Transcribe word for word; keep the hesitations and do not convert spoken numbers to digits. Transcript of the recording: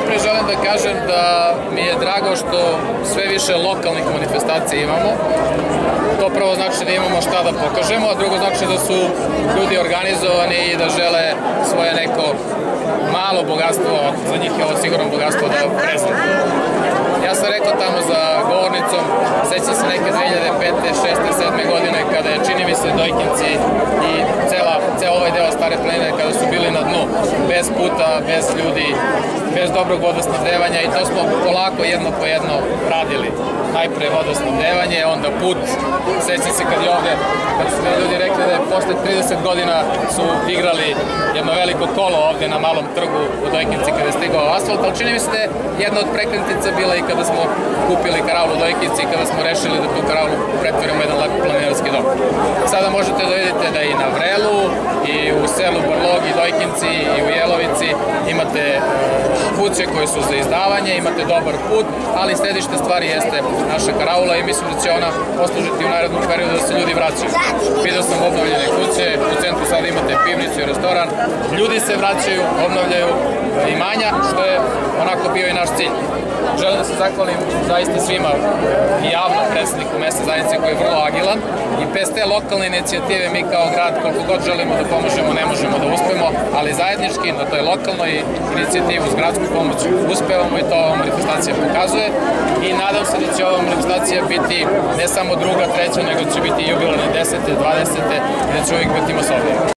Najprije želim da kažem da mi je drago što sve više lokalnih manifestacija imamo. To prvo znači da imamo šta da pokažemo, a drugo znači da su ljudi organizovani i da žele svoje neko malo bogatstvo, za njih je ovo sigurno bogatstvo, da prezentuje. Ja sam rekao tamo za govornicom, sećam se neke dve hiljade pete, šeste, sedme godine kada je, čini mi se, Dojkinci i cela, ceo ovaj deo Stare planine kada su bili na dnu, bez puta, bez ljudi, bez dobrog vodosnabdevanja i to smo polako jedno po jedno radili. Najpre vodosnabdevanje, onda put. Sećam se kad je ovde, kad su ljudi rekli da je posle trideset godina su igrali jedno veliko kolo ovde na Malom trgu u Dojkinci kada je stigao asfalt, ali čini mi se da je jedna od prekretnica bila i kada smo kupili karaulu u Dojkinci i kada smo rešili da tu karaulu pretvorimo u jedan lep planinarski dom. Sada možete da vidite da i na Vrelu i u selu Barlog i Dojkinci i u Jelovici imate kuće koje su za izdavanje, imate dobar put, ali središte stvari jeste naša karaula i mislim da će ona poslužiti u narednom periodu da se ljudi vraćaju. Video sam obnovljene kuće, u centru sada imate pivnicu i restoran, ljudi se vraćaju, obnovljaju imanja, što je onako bio i naš cilj. Želim da se zahvalim zaista svima i javno predsedniku mesne zajednice koji je vrlo agilan i bez te lokalne inicijative mi kao grad koliko god želimo da pomožemo ne možemo da uspemo, ali zajednički na toj lokalnoj inicijativi uz gradsku pomoć uspevamo i to ova manifestacija pokazuje i nadam se da će ova manifestacija biti ne samo druga, treća, nego će biti jubilarne desete, dvadesete i da će uvijek biti masovnije.